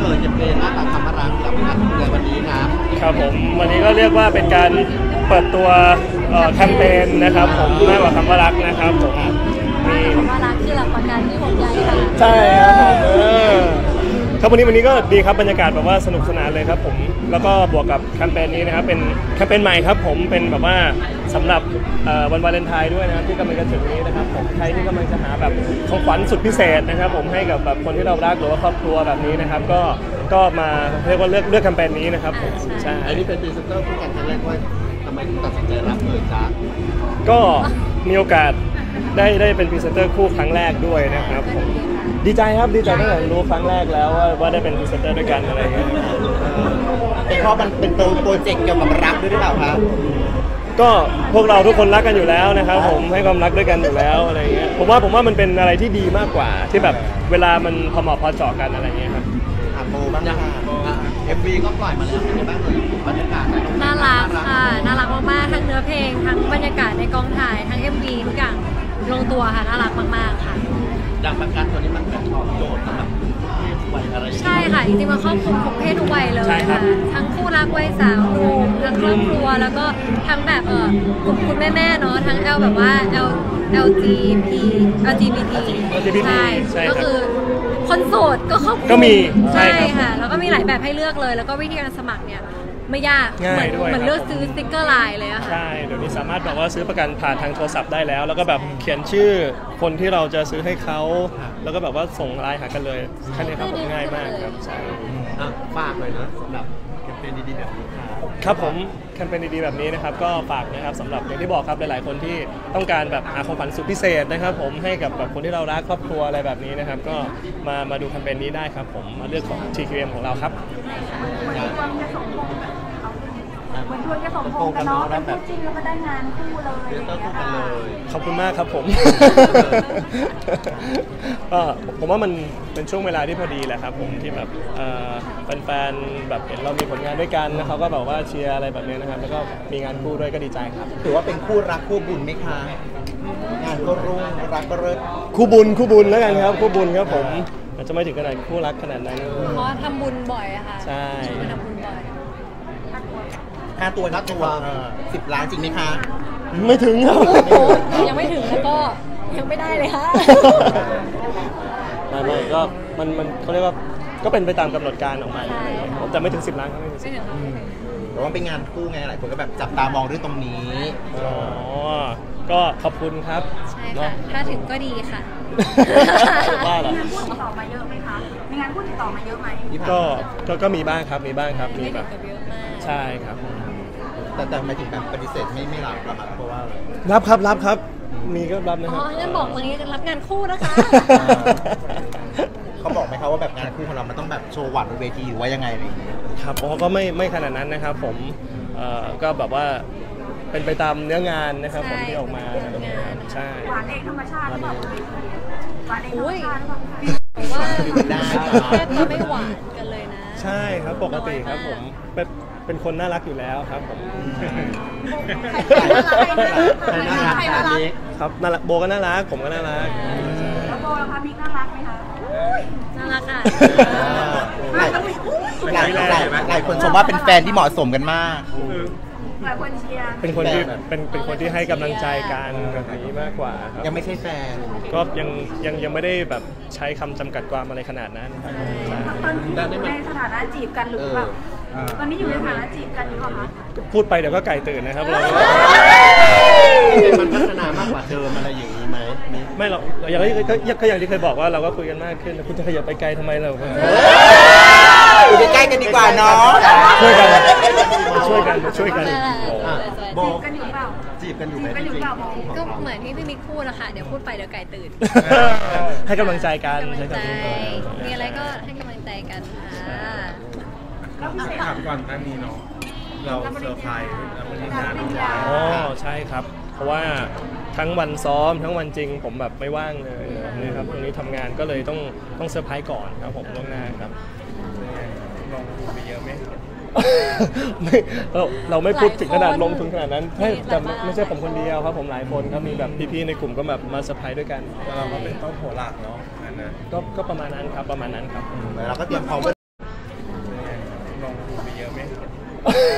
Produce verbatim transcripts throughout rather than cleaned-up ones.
อ่ยจะเป็นหน้าตาธรรมรังกับงานในวันนี้ครับครับผมวันนี้ก็เรียกว่าเป็นการเปิดตัวแคมเปญนะครับผมมากกว่าคำว่ารักนะครับผมมีคำว่ารักคือหลักประกันที่ห่วงใยค่ะใช่ครับผมครับวันนี้วันนี้ก็ดีครับบรรยากาศแบบว่าสนุกสนานเลยครับผมแล้วก็บวกกับแคมเปญนี้นะครับเป็นแคมเปญใหม่ครับผมเป็นแบบว่าสำหรับวันวาเลนไทน์ด้วยนะครับที่กำลังจะถึงนี้นะครับผมใครที่กำลังจะหาแบบของขวัญสุดพิเศษนะครับผมให้กับแบบคนที่เรารักหรือว่าครอบครัวแบบนี้นะครับก็ก็มาเรียกว่าเลือกเลือกแคมเปญนี้นะครับผมใช่อันนี้เป็นพรีเซนเตอร์คู่กันครั้งแรกว่าทำไมถึงตัดสินใจรับเลยจ๊ะก็มีโอกาสได้ได้เป็นพรีเซนเตอร์คู่ครั้งแรกด้วยนะครับผมดีใจครับดีใจตั้งแต่รู้ครั้งแรกแล้วว่าว่าได้เป็นพรีเซนเตอร์ด้วยกันอะไรอย่างเงี้ยเป็นเพราะมันเป็นโปรเจกต์เกี่ยวกับรักด้วยหรือเปล่าครับก็พวกเราทุกคนรักกันอยู่แล้วนะครับผมให้ความรักด้วยกันอยู่แล้วอะไรเงี้ยผมว่าผมว่ามันเป็นอะไรที่ดีมากกว่าที่แบบเวลามันพอเหมาะพอเจาะกันอะไรเงี้ยครับอ่ะโบบ้างนะเอ็มวีก็ปล่อยมาแล้วเป็นไงบ้างเลยบรรยากาศน่ารักค่ะน่ารักมากๆทั้งเนื้อเพลงทั้งบรรยากาศในกองถ่ายทั้ง เอ็ม วี ทุกอย่างลงตัวค่ะน่ารักมากๆค่ะอย่างประกันตัวนี้มันเป็นตอบโจทย์สำหรับเพศวัยอะไรใช่ค่ะจริงๆมันครอบคลุมทุกเพศทุกวัยเลยค่ะทั้งคู่รักวัยสาวหนุ่มทั้งครอบครัวแล้วก็ทั้งแบบเออกลุ่มคุณแม่ๆเนาะทั้ง L แบบว่า L แอล จี พี แอล จี บี ที ใช่ก็คือคนโสดก็ครอบคลุมก็มีใช่ค่ะแล้วก็มีหลายแบบให้เลือกเลยแล้วก็วิธีการสมัครเนี่ยไม่ยากง่ายด้วยเหมือนเลือกซื้อสติ๊กเกอร์ไลน์เลยอะค่ะใช่เดี๋ยวนี้สามารถแบบว่าซื้อประกันผ่านทางโทรศัพท์ได้แล้วแล้วก็แบบเขียนชื่อคนที่เราจะซื้อให้เขาแล้วก็แบบว่าส่งไลน์หากันเลยแค่นี้ครับผมง่ายมากครับใช่ฝากเลยนะสำหรับแคมเปญดีๆแบบนี้ครับผมแคมเปญดีๆแบบนี้นะครับก็ฝากนะครับสำหรับอย่างที่บอกครับหลายๆคนที่ต้องการแบบหาของขวัญสุดพิเศษนะครับผมให้กับแบบคนที่เรารักครอบครัวอะไรแบบนี้นะครับก็มามาดูแคมเปญนี้ได้ครับผมมาเลือกของ ที คิว เอ็ม ของเราครับเหมือนชวนจะสมพงษ์กันเนาะเป็นคู่จริงแล้วก็ได้งานคู่เลยขอบคุณมากครับผมก็ผมว่ามันเป็นช่วงเวลาที่พอดีแหละครับผมที่แบบแฟนๆแบบเห็นเรามีผลงานด้วยกันนะเขาก็แบบว่าเชียร์อะไรแบบนี้นะครับแล้วก็มีงานคู่ด้วยก็ดีใจครับถือว่าเป็นคู่รักคู่บุญไหมคะงานก็รุ่งรักก็เลิศคู่บุญคู่บุญแล้วกันครับคู่บุญครับผมอาจจะไม่ถึงขนาดคู่รักขนาดนั้นเพราะทำบุญบ่อยอะค่ะใช่ทำบุญบ่อยค่าตัวค่าตัวสิบล้านจริงไหมคะไม่ถึงครับยังไม่ถึงแล้วก็ยังไม่ได้เลยค่ะไม่ไม่ก็มันมันเขาเรียกว่าก็เป็นไปตามกำหนดการออกมาแต่ไม่ถึงสิบล้านครับไม่ถึงสิบแต่ว่าเป็นงานคู่ไงหลายคนก็แบบจับตามองเรื่องตรงนี้อ๋อก็ขอบคุณครับใช่ค่ะถ้าถึงก็ดีค่ะว่าเหรอมีงานคู่ติดต่อมาเยอะไหมคะมีงานคู่ติดต่อมาเยอะไหมก็ก็ก็มีบ้างครับมีบ้างครับมีแบบใช่ครับแต่แต่ไม่ถึงการปฏิเสธไม่ไม่รับหรอครับเพราะว่ารับครับรับครับมีก็รับนะครับอ๋องั้นบอกตรงนี้รับงานคู่นะคะเขาบอกไหมครับว่าแบบงานคู่ของเรามันต้องแบบโชว์หวานบนเวทีหรือว่ายังไงอะไรอย่างเงี้ยครับอ๋อก็ไม่ไม่ขนาดนั้นนะครับผมเอ่อก็แบบว่าเป็นไปตามเนื้องานนะครับผมที่ออกมาใช่หวานเองธรรมชาติหรือเปล่าหวานเองธรรมชาติหรือเปล่าผมว่าแทบจะไม่หวานกันเลยนะใช่ครับปกติครับผมเป็นเป็นคนน่ารักอยู่แล้วครับผมใครน่ารักใครน่ารักครับน่ารักโบก็น่ารักผมก็น่ารักแล้วโบล่ะคะมิกน่ารักไหมคะน่ารักอ่ะหลายหลายคนชมว่าเป็นแฟนที่เหมาะสมกันมากหลายคนเชียร์เป็นคนที่เป็นเป็นคนที่ให้กำลังใจกันแบบนี้มากกว่ายังไม่ใช่แฟนก็ยังยังยังไม่ได้แบบใช้คำจำกัดความอะไรขนาดนั้นตอนนี้ในสถานะจีบกันหรือเปล่าตอนนี้อยู่ในสถานะจีบกันหรือเปล่าคะพูดไปเดี๋ยวก็ไก่ตื่นนะครับเรามันพัฒนามากกว่าเดิมอะไรอย่างนี้ไหมไม่หรอกอย่างที่ก็อย่างที่เคยบอกว่าเราก็คุยกันมากขึ้นคุณจะขยับไปไกลทำไมเราอยู่ใกล้กันดีกว่าเนาะช่วยกันช่วยกันช่วยกันจีบกันอยู่เปล่าจีบกันอยู่ไหมจริงก็เหมือนที่พี่มิกพูดอะค่ะเดี๋ยวพูดไปเดี๋ยวไก่ตื่นให้กำลังใจกันใช่มีอะไรก็ให้กำลังใจกันค่ะถามก่อนหน้านี้เนาะเราเซอร์ไพรส์แล้วมันมีงานอ๋อใช่ครับเพราะว่าทั้งวันซ้อมทั้งวันจริงผมแบบไม่ว่างเลยนะครับตรงนี้ทำงานก็เลยต้องต้องเซอร์ไพรส์ก่อนครับผมล่วงหน้าครับลงทุนไปเยอะไหมไม่เราเราไม่พูดถึงขนาดลงทุนขนาดนั้นให้แต่ไม่ใช่ผมคนเดียวครับผมหลายคนครับมีแบบพี่ๆในกลุ่มก็แบบมาเซอร์ไพรส์ด้วยกันเราก็เป็นต้นโผหลักเนาะก็ก็ประมาณนั้นครับประมาณนั้นครับเราก็เตรียมพร้อม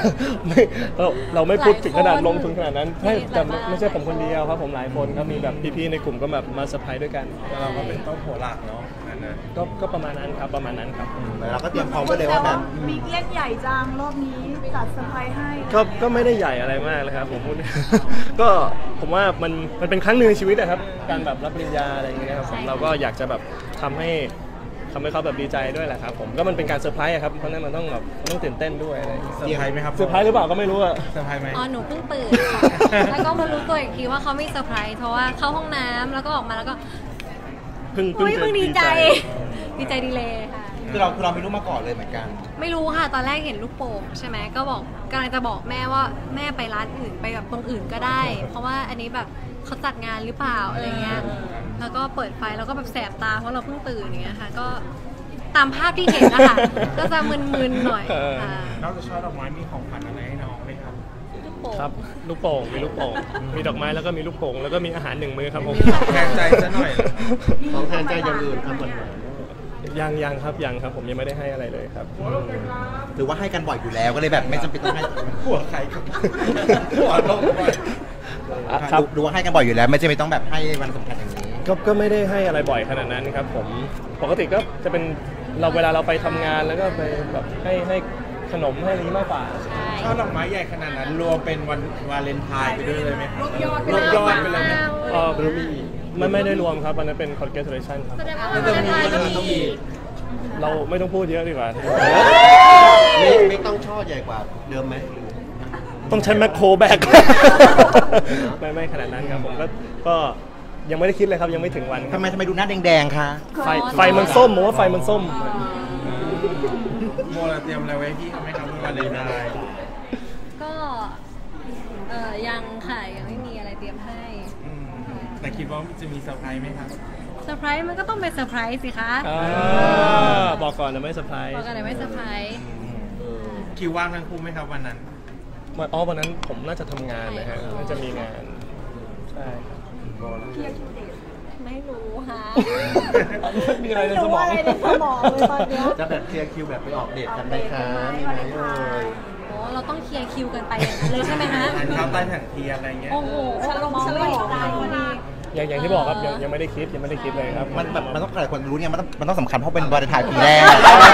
ไม่เราเราไม่พูดถึงขนาดหลายคนลงทุนขนาดนั้นใช่มีหแต่ลายบ้านไม่ใช่ผมคนเดียวครับผมหลายคนครับมีแบบพี่ๆในกลุ่มก็แบบมาเซอร์ไพรส์ด้วยกันแล้วเราก็เป็นต้นหัวหลักเนาะอันนั้นก็ก็ประมาณนั้นครับประมาณนั้นครับเราก็เตรียมพร้อมไว้เลยว่าแบบมีเล่นใหญ่จังรอบนี้จัดเซอร์ไพรส์ให้ก็ก็ไม่ได้ใหญ่อะไรมากเลยครับผมพูด ก็ผมว่ามันมันเป็นครั้งหนึ่งในชีวิตนะครับการแบบรับปริญญาอะไรอย่างเงี้ยครับผมเราก็อยากจะแบบทำให้ทำให้เขาแบบดีใจด้วยแหละครับผมก็มันเป็นการเซอร์ไพรส์อะครับเพราะฉะนั้นมันต้องแบบมันต้องตื่นเต้นด้วยอะไรอย่างเงี้ยเซอร์ไพรส์ไหมครับเซอร์ไพรส์หรือเปล่าก็ไม่รู้อะเซอร์ไพรส์ไหมอ๋อหนูเพิ่งตื่นค่ะ แล้วก็มารู้ตัวอีกทีว่าเขาไม่เซอร์ไพรส์เพราะว่าเข้าห้องน้ำแล้วก็ออกมาแล้วก็เพิ่งเฮ้ยจะเพิ่งดีใจ ดีใจดีเลยค่ะคือเราคือเราไม่รู้มาก่อนเลยเหมือนกันไม่รู้ค่ะตอนแรกเห็นลูกโป่งใช่ไหมก็บอกกำลังจะบอกแม่ว่าแม่ไปร้านอื่นไปแบบตรงอื่นก็ได้ เพราะว่าอันนี้แบบเขาจัดงานหรือเปล่าอะไรเงี้ยแล้วก็เปิดไฟแล้วก็แบบแสบตาเพราะเราเพิ่งตื่นอย่างเงี้ยค่ะก็ตามภาพที่เห็นนะคะ ก็จะมึนๆหน่อยค่ะนอกจากช่อดอกไม้มีของขวัญอะไรให้น้องไหมครับลูกโป่งครับลูกโป่งมีลูกโป่งมีดอกไม้แล้วก็มีลูกโป่งแล้วก็มีอาหารหนึ่งมื้อครับผมแทนใจซะหน่อยของแทนใจอย่างอื่นครับมันยังยังครับยังครับผมยังไม่ได้ให้อะไรเลยครับหรือว่าให้กันบ่อยอยู่แล้วก็เลยแบบไม่จำเป็นต้องให้หัวใครครับหัวลงไปครับดูว่าให้กันบ่อยอยู่แล้วไม่จำเป็นต้องแบบให้วันสำคัญอย่างนี้ก็ก็ไม่ได้ให้อะไรบ่อยขนาดนั้นครับผมปกติก็จะเป็นเราเวลาเราไปทำงานแล้วก็ไปแบบให้ให้ขนมให้อะไรนี้มากกว่าใช่ช่อดอกไม้ใหญ่ขนาดนั้นรวมเป็นวันวาเลนไทน์ไปด้วยเลยไหมครับรวบยอดรวบยอดไปเลยไหมเออไม่ไม่ได้รวมครับอันนั้นเป็น congratulation ครับแสดงว่าวันวาเลนไทน์ต้องมีเราไม่ต้องพูดเยอะดีกว่าไม่ไม่ต้องช่อใหญ่กว่าเดิมไหมต้องใช้แมคโครแบก ไม่ไม่ขนาดนั้นครับผมก็ก็ยังไม่ได้คิดเลยครับยังไม่ถึงวันคทำรับไมทำไมดูหน้าแดงๆคะไฟไฟมันส้มผมว่าไฟมันส้มโมเราเตรียมอะไรไว้ให้พี่เขาไหมครับวันวาเลนไทน์ก็เออยังค่ะยังไม่มีอะไรเตรียมให้อืมแต่คิดว่าจะมีเซอร์ไพรส์ไหมครับเซอร์ไพรส์มันก็ต้องเป็นเซอร์ไพรส์สิคะอ่าบอกก่อนนะไม่เซอร์ไพรส์บอกกันเลยไม่เซอร์ไพรส์คิวว่างทั้งคู่ไหมครับวันนั้นวันอ๋อวันนั้นผมน่าจะทำงานนะฮะน่าจะมีงานใช่ครับไม่รู้ค่ะมีอะไรในสมองไม่รู้อะไรในสมองเลยตอนเนี้ยจะแบบเคลียร์คิวแบบไปออกเดทกันไหมคะมีไหมเอ่ยโอ้เราต้องเคลียร์คิวกันไปอย่างนั้นเลยใช่ไหมคะทานข้าวใต้แผงเทียนอะไรเงี้ยโอ้โหฉลองฉลองได้พอดีอย่างอย่างที่บอกครับยังยังไม่ได้คิดยังไม่ได้คิดเลยครับมันแบบมันต้องหลายคนรู้เนี่ยมันต้องมันต้องสำคัญเพราะเป็นวาเลนไทน์ปีแรก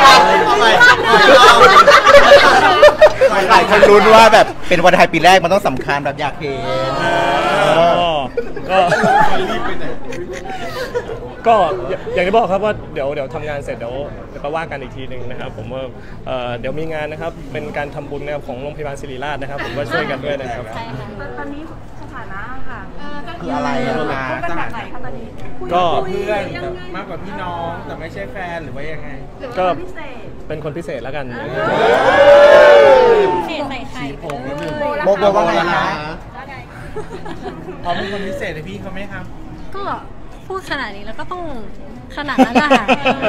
หลายคนรู้ว่าแบบเป็นวาเลนไทน์ปีแรกมันต้องสำคัญแบบอยากเห็นก็ก็อย่างที่บอกครับว่าเดี๋ยวเดี๋ยวทำงานเสร็จเดี๋ยวเดี๋ยวก็ว่ากันอีกทีหนึ่งนะครับผมว่าเอ่อเดี๋ยวมีงานนะครับเป็นการทำบุญนะครับของโรงพยาบาลศิริราชนะครับผมก็ช่วยกันด้วยนะครับใช่ค่ะตอนนี้สถานะค่ะคืออะไรอะคะเขาเป็นแบบไหนคะตอนนี้ก็เพื่อนแต่มากกว่าพี่น้องแต่ไม่ใช่แฟนหรือว่ายังไงหรือว่าก็เป็นพิเศษเป็นคนพิเศษแล้วกันเศษใส่ไข่ไปเลยโบโบว่าไงคะเขาเป็นคนพิเศษในพี่เขาไหมครับก็พูดขนาดนี้แล้วก็ต้องขนาดนั้นแหละค่ะ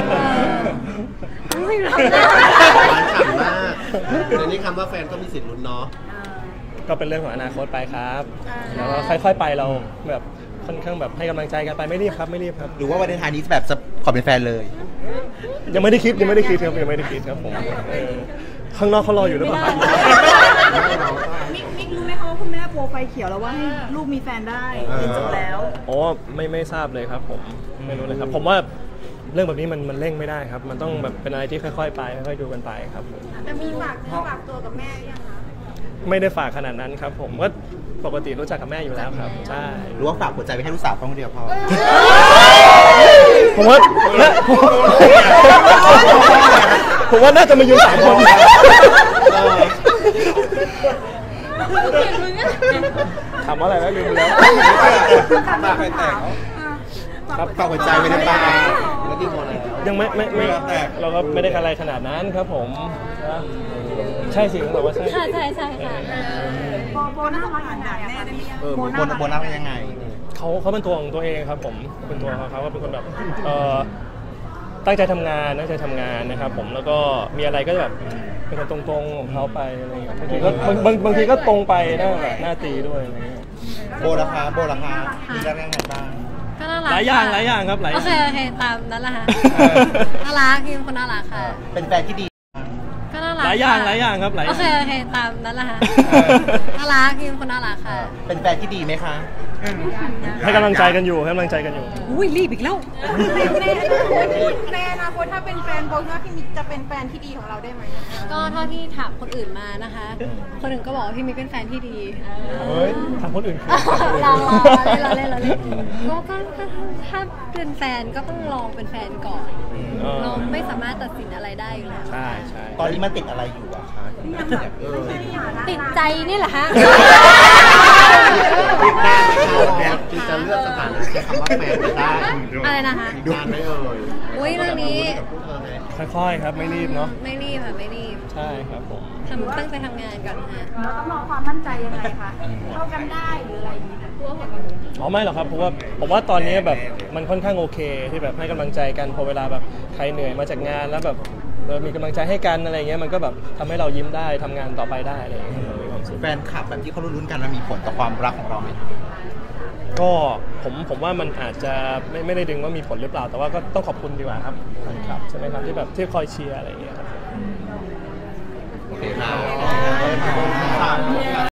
ไม่รู้หวานฉ่ำมากในนี้คำว่าแฟนก็มีสิทธิ์ลุ้นเนาะก็เป็นเรื่องของอนาคตไปครับแล้วก็ค่อยๆไปเราแบบค่อนข้างแบบให้กำลังใจกันไปไม่รีบครับไม่รีบครับหรือว่าวาเลนไทน์นี้แบบจะขอเป็นแฟนเลยยังไม่ได้คิดยังไม่ได้คิดครับยังไม่ได้คิดครับผมเออข้างนอกเขารออยู่หรือเปล่าครับมิกมิกรู้ไหมคะว่าคุณแม่โปรไฟเขียวแล้วว่าให้ลูกมีแฟนได้เรียนจบแล้วอ๋อไม่ไม่ทราบเลยครับผมไม่รู้เลยครับผมว่าเรื่องแบบนี้มันมันเร่งไม่ได้ครับ มันต้องแบบเป็นอะไรที่ค่อยๆไปค่อยๆดูกันไปครับผมแต่มีฝากเนื้อฝากตัวกับแม่ยังคะไม่ได้ฝากขนาดนั้นครับ ผมก็ปกติรู้จักกับแม่อยู่แล้วครับใช่หรือว่าฝากหัวใจไปให้ลูกสาวคนเดียวพอผมว่าน่าผมว่าน่าจะมายืนสามคนถามว่าอะไรแล้วลืมแล้วฝากไปแตกครับฝากหัวใจไปได้ป่ะแล้วที่โมแล้วยังไม่ไม่ไม่เราก็ไม่ได้อะไรขนาดนั้นครับผมนะใช่สิผมบอกว่าใช่ค่ะใช่ใช่ค่ะโบโบน่ารักขนาดแม่ได้ยังเออโบนโบนัสเป็นยังไงเขาเขาเป็นตัวของตัวเองครับผมเป็นตัวของเขาเขาเป็นคนแบบเอ่อตั้งใจทำงานตั้งใจทำงานนะครับผมแล้วก็มีอะไรก็แบบเป็นคนตรงๆของเขาไปอะไรอย่างเงี้ยบางทีก็บางบางบางทีก็ตรงไปหน้าแบบหน้าตีด้วยอะไรเงี้ยโบราคาโบราคามีได้ยังไงบ้างก็น่ารักหลายอย่างหลายอย่างครับหลายอโอย่าง เคโอเคตามนั้นแหละค่ะเออน่ารักพี่เป็นคนน่ารักค่ะเป็นแฟนที่ดีก็น่ารักหลายอย่างหลายอย่างครับหลายอโอย่าง เคโอเคตามนั้นแหละค่ะน่ารักพี่เป็นคนน่ารักค่ะเป็นแฟนที่ดีไหมคะให้กำลังใจกันอยู่ให้กำลังใจกันอยู่อุ้ยรีบอีกแล้วในอนาคตถ้าเป็นแฟนโบคิดว่าพี่มิกจะเป็นแฟนที่ดีของเราได้ไหมก็เท่าที่ถามคนอื่นมานะคะ คนอื่นก็บอกว่าพี่มิกเป็นแฟนที่ดีเฮ้ยทางคนอื่นคือลองเล่นเราเล่นเราเล่นก็ก็ถ้าเป็นแฟนก็ต้องลองเป็นแฟนก่อนเออเราไม่สามารถตัดสินอะไรได้อยู่แล้วใช่ใช่ตอนนี้มันติดอะไรอยู่อะคะเออติดใจนี่แหละฮะอีกนานไหมคะที่จะเลือกสถานะใช้คำว่าแฟนกันได้อะไรนะคะนานไหมเอ่ยอุ้ยเรื่องนี้ค่อยๆครับไม่รีบเนาะไม่รีบค่ะไม่รีบใช่ครับผมทำตั้งใจทำงานก่อนค่ะเราต้องรอความมั่นใจยังไงคะเข้ากันได้หรืออะไรอย่างเงี้ยอ๋อไม่หรอกครับเพราะว่าผมว่าตอนนี้แบบมันค่อนข้างโอเคที่แบบให้กำลังใจกันพอเวลาแบบใครเหนื่อยมาจากงานแล้วแบบเออมีกำลังใจให้กันอะไรเงี้ยมันก็แบบทำให้เรายิ้มได้ทำงานต่อไปได้อะไรอย่างเงี้ยมีความสุขแฟนคลับแบบที่เขาลุ้นๆกันมันมีผลต่อความรักของเราไหมก็ผมผมว่ามันอาจจะไม่ไม่ได้ดึงว่ามีผลหรือเปล่า แต่ว่าก็ต้องขอบคุณดีกว่าครับแฟนคลับใช่ไหมครับที่แบบที่คอยเชียร์อะไรอย่างเงี้ยครับโอเคครับ